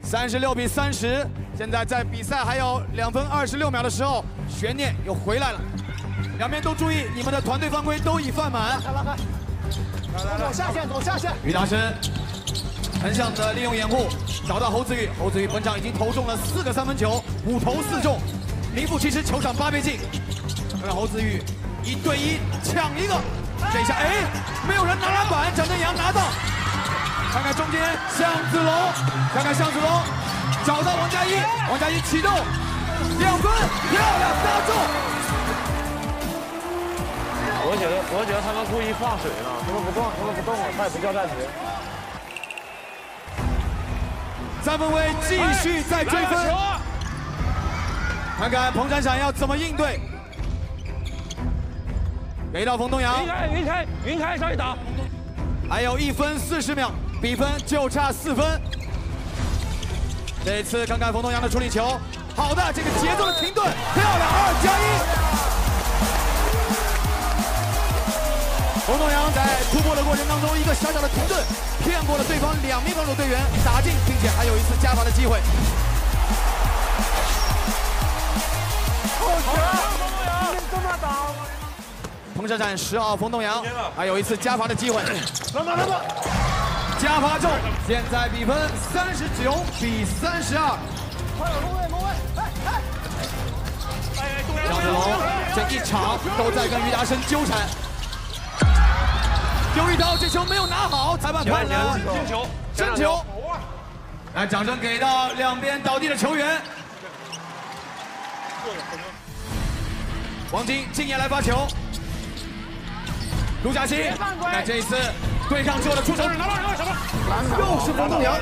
36比30。现在在比赛还有2分26秒的时候，悬念又回来了。两边都注意，你们的团队犯规都已犯满。 拉开，走下线，走下线。 于大生横向的利用掩护，找到侯子宇。侯子宇本场已经投中了4个3分球，5投4中，名副其实球场8倍镜。看看侯子宇1对1抢一个，这一下没有人拿篮板，蒋正阳拿到。看看中间向子龙，看看向子龙找到王嘉一，王嘉一启动2分，漂亮打中。 我觉得他们故意放水呢，他们不动了，他也不叫暂停。 三分卫继续在追分，看看彭闪闪要怎么应对。给到冯东阳， 云开上去打， 还有1分40秒，比分就差4分。这一次看看冯东阳的处理球，好的，这个节奏的停顿，漂亮2+1。冯东阳在突破的过程当中，一个小小的停顿，骗过了对方2名防守队员，打进，并且还有一次加罚的机会。 好强，冯东阳，这么打。 彭闪闪10号，冯东阳还有一次加罚的机会。 来吧， 加罚中，现在比分39比32。 快点龙位， 张子龙这一场都在跟于达生纠缠。刘玉涛这球没有拿好，裁判判了真球。来，掌声给到两边倒地的球员。王晶今夜来发球，卢嘉欣，那这一次对抗之后的出手，又是冯东阳。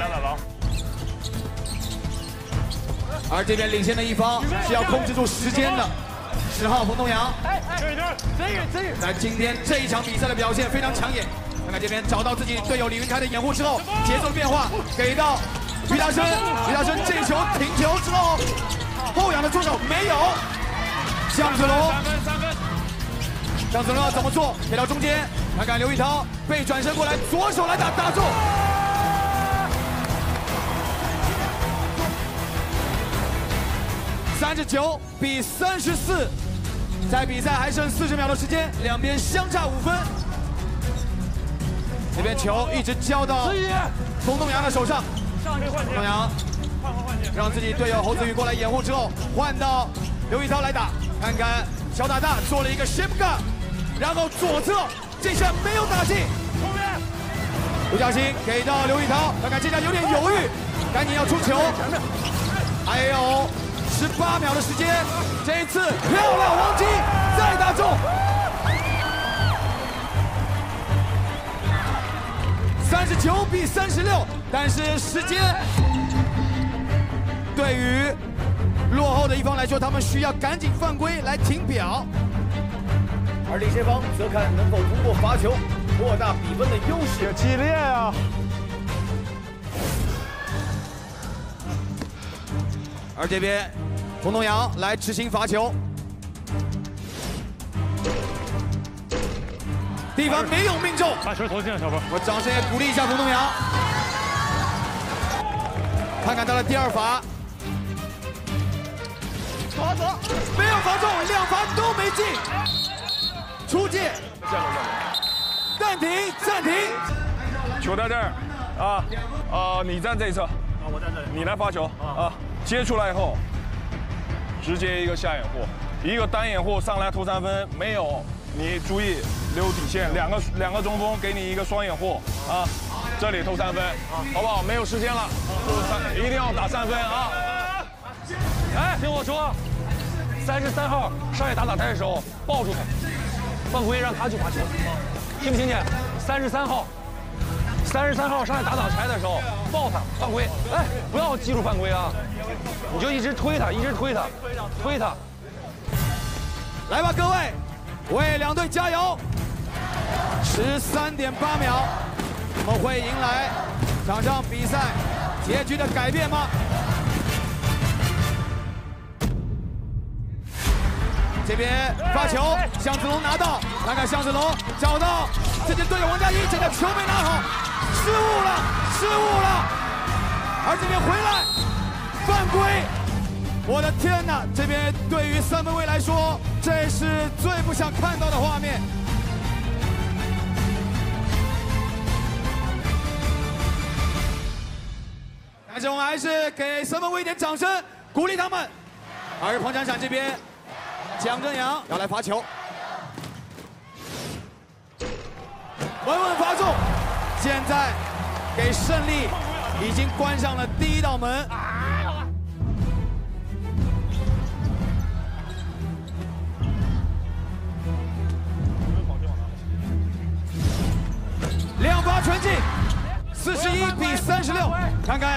而这边领先的一方是要控制住时间的，10号冯东阳。在今天这一场比赛的表现非常抢眼。看看这边找到自己队友李云开的掩护之后，节奏的变化给到于大生，于大生这球停球之后，后仰的出手没有。向子龙，向子龙要怎么做？给到中间，看看刘玉涛被转身过来，左手来打中。39比34，在比赛还剩40秒的时间，两边相差5分。这边球一直交到冯东阳的手上，冯东阳让自己队友侯子宇过来掩护之后，换到刘玉涛来打。看看小打大做了一个 ship gun， 然后左侧这下没有打进。卢嘉欣给到刘玉涛，看看这下有点犹豫，赶紧要出球。还有18秒的时间，这一次漂亮，王晶再打中。39比36，但是时间对于落后的一方来说，他们需要赶紧犯规来停表， 而领先方则看能否通过罚球扩大比分的优势。 激烈啊！ 而这边冯东阳来执行罚球，地方没有命中， 把球投进了，小波。 我掌声也鼓励一下冯东阳，看看他的第2罚。走，没有罚中，2罚都没进，出界，暂停。 球在这儿，你站这一侧， 我站这里， 你来发球啊，接出来以后，直接一个下掩护，一个单掩护上来投3分，没有，你注意溜底线，两个中锋给你一个双掩护啊，这里投3分，好不好？没有时间了，一定要打3分啊！ 哎，听我说，33号上野打台的时候抱住他，犯规让他去罚球，听不听见？33号上野打台的时候抱他犯规，哎，不要记住犯规啊，你就一直推他，推他。 来吧，各位，为两队加油！13.8秒，我们会迎来场上比赛结局的改变吗？这边发球，向子龙拿到，看看向子龙找到自己队友王嘉一，这个球没拿好，失误了！ 而这边回来犯规，我的天哪！这边对于三分卫来说，这是最不想看到的画面。但是我们还是给三分卫一点掌声，鼓励他们。而彭闪闪这边，蒋正阳要来罚球，稳稳罚中。现在给胜利已经关上了第一道门。两罚全进，41比36。看看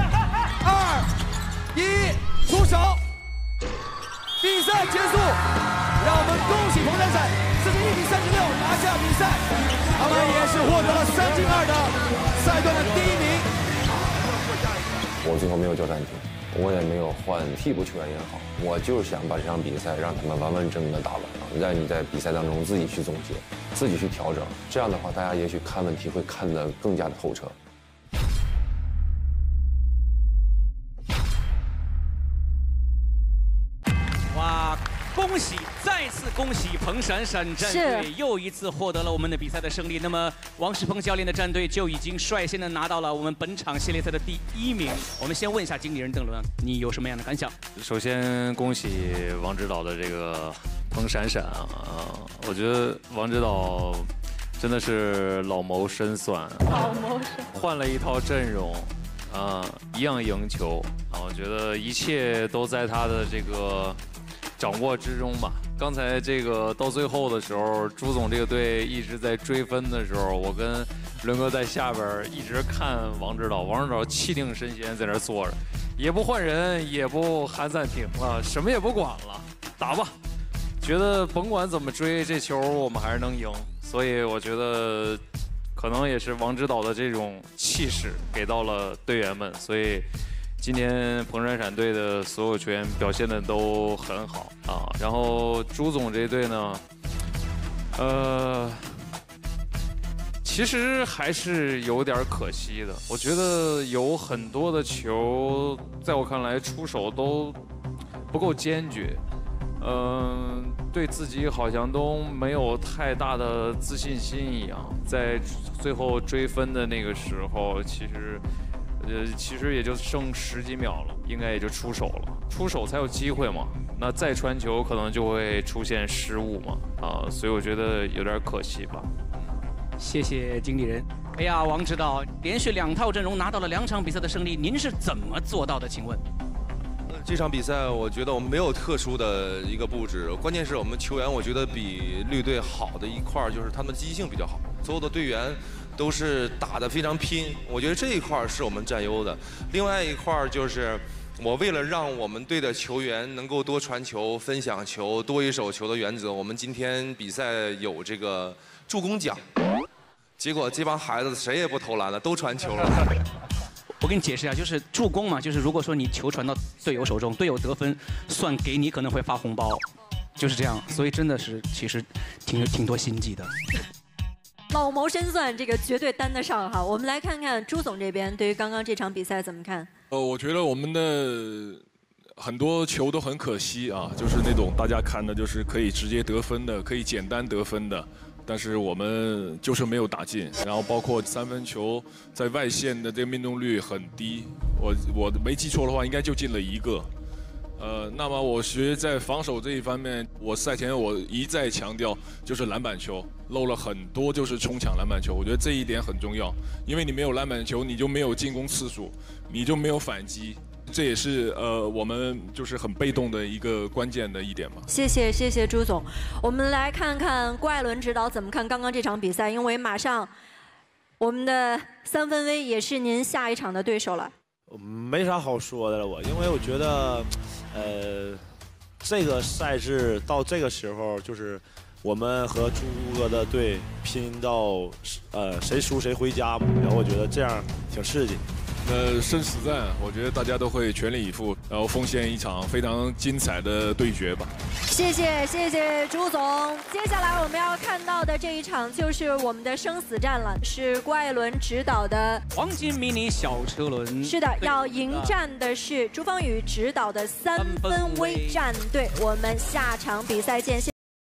3、2、1，出手，比赛结束。让我们恭喜彭闪闪41比36拿下比赛，他们也是获得了3进2的赛段的第1名。 我最后没有叫暂停，我也没有换替补球员也好，我就是想把这场比赛让他们完完整整的打完，让你在比赛当中自己去总结，自己去调整，这样的话大家也许看问题会看得更加的透彻。 哇！恭喜，再次恭喜彭闪闪战队又一次获得了我们的比赛的胜利。那么王仕鹏教练的战队就已经率先的拿到了我们本场系列赛的第1名。我们先问一下经理人邓伦，你有什么样的感想？ 首先恭喜王指导的这个彭闪闪啊，我觉得王指导真的是老谋深算，换了一套阵容。一样赢球啊！我觉得一切都在他的这个掌握之中吧。刚才这个到最后的时候，朱总这个队一直在追分的时候，我跟伦哥在下边一直看王指导，王指导气定神闲在那坐着，也不换人，也不喊暂停了，什么也不管了，打吧。觉得甭管怎么追，这球我们还是能赢，所以我觉得。可能也是王指导的这种气势给到了队员们，所以今天彭闪闪队的所有球员表现的都很好啊。然后朱总这队呢，其实还是有点可惜的。我觉得有很多的球，在我看来出手都不够坚决。对自己好像都没有太大的自信心一样，在最后追分的那个时候，其实也就剩10几秒了，应该也就出手了，出手才有机会嘛。那再传球可能就会出现失误嘛，所以我觉得有点可惜吧。 谢谢经理人。哎呀，王指导连续2套阵容拿到了2场比赛的胜利，您是怎么做到的？请问？ 这场比赛，我觉得我们没有特殊的一个布置，关键是我们球员，我觉得比绿队好的一块就是他们积极性比较好，所有的队员都是打得非常拼，我觉得这一块是我们占优的。另外一块就是，我为了让我们队的球员能够多传球、分享球、多一手球的原则，我们今天比赛有这个助攻奖，结果这帮孩子谁也不投篮了，都传球了。 我给你解释一下，就是助攻嘛，就是如果说你球传到队友手中，队友得分，算给你可能会发红包，就是这样。所以真的是其实挺多心机的。 老谋深算，这个绝对担得上哈。我们来看看朱总这边对于刚刚这场比赛怎么看？ 我觉得我们的很多球都很可惜啊，就是那种大家看的就是可以直接得分的，可以简单得分的。但是我们就是没有打进，然后包括3分球在外线的这个命中率很低，我没记错的话，应该就进了1个。那么我觉得在防守这一方面，我赛前我一再强调，就是篮板球漏了很多，就是冲抢篮板球，我觉得这一点很重要，因为你没有篮板球，你就没有进攻次数，你就没有反击。这也是我们就是很被动的一个关键的一点吧。 谢谢朱总，我们来看看郭艾伦指导怎么看刚刚这场比赛，因为马上我们的三分卫也是您下一场的对手了。 没啥好说的了，因为我觉得，这个赛制到这个时候就是我们和朱哥的队拼到谁输谁回家嘛，然后我觉得这样挺刺激。 那生死战，我觉得大家都会全力以赴，然后奉献一场非常精彩的对决吧。 谢谢朱总。接下来我们要看到的这一场就是我们的生死战了，是郭艾伦执导的黄金迷你小车轮。 是的，要迎战的是朱芳雨执导的三分威战队。我们下场比赛见。